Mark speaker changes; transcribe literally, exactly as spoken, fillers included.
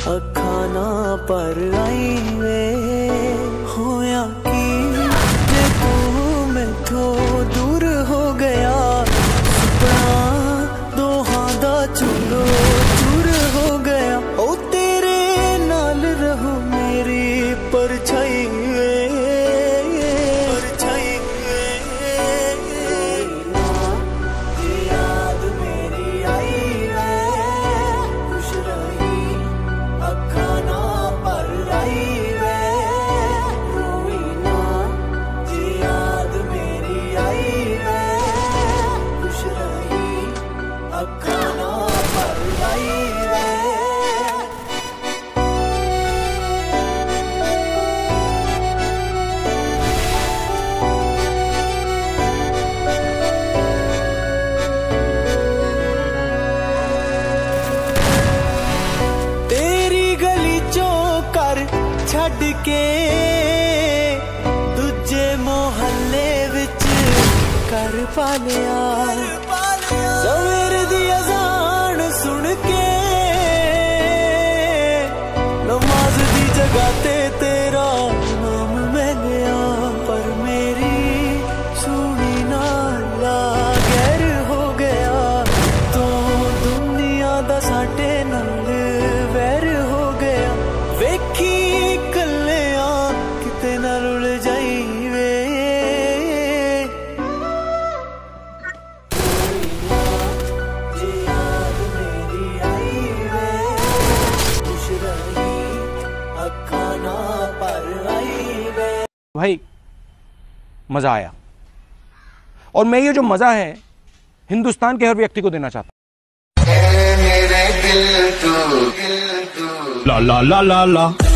Speaker 1: अखा ना पर आई वे होया की जे तू मैथों दूर हो गया सपना दोहां दा चूरो चूर हो गया ओ तेरे नाल रहो मेरी परछाई वे परछाई वे याद मेरी आई वे खुश रही अखा ना पर आई वे रोई ना जी याद मेरी आई वे खुश रही अखा ना पर आई वे। छड़ के दूजे मोहल्ले विच कर पालिया सवेर दी अज़ान सुन के नमाज दी जगह ते तेरा नाम मैं लिया पर मेरी सुनी नाला गैर हो गया तो दुनिया दा साडे नाल वैर हो गया वेखी
Speaker 2: भाई मजा आया और मैं ये जो मजा है हिंदुस्तान के हर व्यक्ति को देना चाहता हूं।
Speaker 3: मेरे दिल तू ला ला ला ला ला